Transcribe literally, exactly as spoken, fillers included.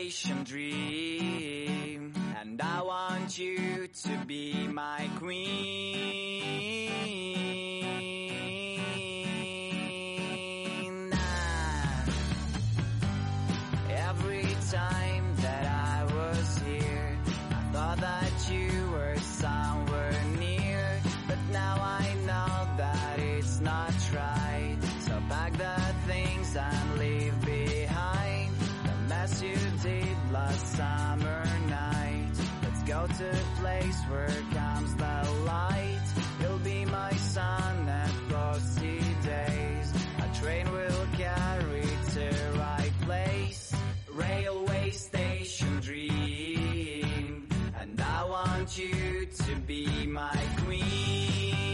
station dream, and I want you to be my queen. Ah. Every time that I was here, I thought that you were somewhere near, but now I know that it's not right. So pack the things and leave behind the mess you did last summer night. Let's go to a place where comes the light. You'll be my sun and frosty days. A train will carry to right place. Railway station dream, and I want you to be my queen.